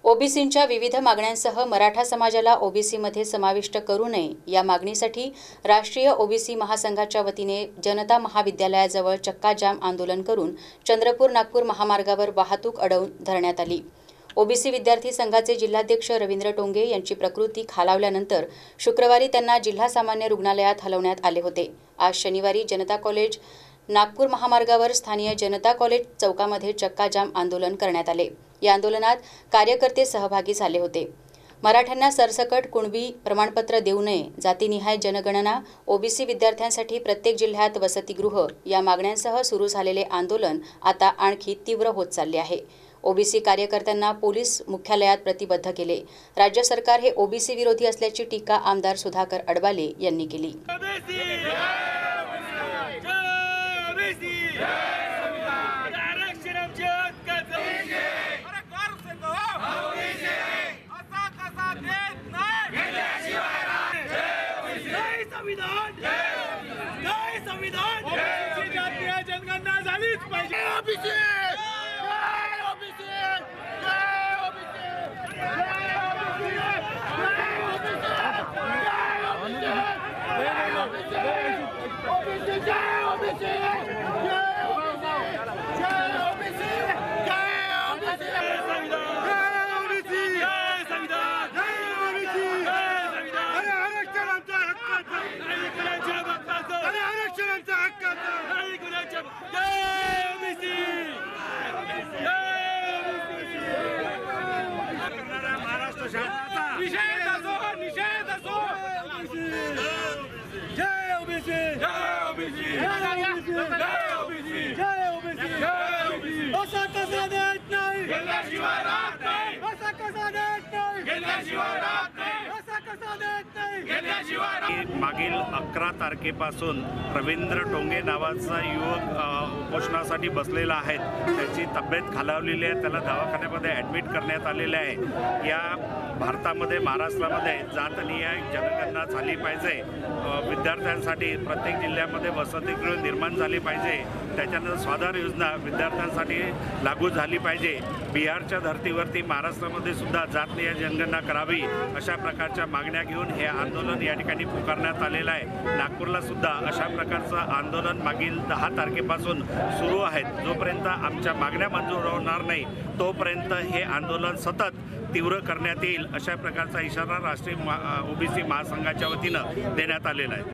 ओबीसींच्या विविध मागण्यांसह मराठा समाजाला ओबीसीमध्ये समाविष्ट करू नये या मागणीसाठी राष्ट्रीय ओबीसी महासंघाच्या वतीने जनता महाविद्यालयाजवळ चक्का-जाम आंदोलन करून चंद्रपूर-नागपूर महामार्गावर वाहतूक अडवून धरण्यात आली। ओबीसी विद्यार्थी संघाचे जिल्हाध्यक्ष रवींद्र टोंगे यांची प्रकृती खालावल्यानंतर शुक्रवारी त्यांना जिल्हा सामान्य रुग्णालयात हलवण्यात आले होते। आज शनिवारी जनता कॉलेज नागपूर महामार्गावर स्थानीय जनता कॉलेज चौकामध्ये चक्का-जाम आंदोलन करण्यात आले। या आंदोलनात कार्यकर्ते सहभागी झाले होते। मराठ्यांना सरसकट कुणबी प्रमाणपत्र देऊ नये, जातीनिहाय जनगणना, ओबीसी विद्यार्थ्यांसाठी प्रत्येक जिल्ह्यात वसतिगृह या मागण्यांसह सुरू झालेले आंदोलन आता आणखी तीव्र होत चालले आहे। ओबीसी कार्यकर्त्यांना पोलीस मुख्यालयात प्रतिबद्ध केले। राज्य सरकार हे ओबीसी विरोधी असल्याची टीका आमदार सुधाकर अडबाले यांनी केली। जनगणना झालीच पाहिजे। मागील 11 तारखेपासून रवींद्र टोंगे नावाचा युवक उपोषणासाठी बसलेला आहे। त्याची तब्येत खालावलेली आहे, त्याला दवाखान्यामध्ये ॲडमिट करण्यात आलेले आहे। या भारतामध्ये महाराष्ट्रामध्ये जातनिहाय जनगणना झाली पाहिजे, विद्यार्थ्यांसाठी प्रत्येक जिल्ह्यामध्ये वसतिगृह निर्माण झाली पाहिजे, त्याच्यानंतर स्वाधार योजना विद्यार्थ्यांसाठी लागू झाली पाहिजे। बिहारच्या धर्तीवरती महाराष्ट्रामध्ये सुद्धा जातनिहाय जनगणना करावी अशा प्रकारच्या मागण्या घेऊन हे आंदोलन या ठिकाणी पुकारण्यात आलेलं आहे। नागपूरला सुद्धा अशा प्रकारचं आंदोलन मागील 10 तारखेपासून सुरू आहे। जोपर्यंत आमच्या मागण्या मंजूर होणार नाही तोपर्यंत हे आंदोलन सतत तीव्र करण्यात येईल अशा प्रकारचा इशारा राष्ट्रीय ओबीसी महासंघाच्या वतीनं देण्यात आलेला आहे।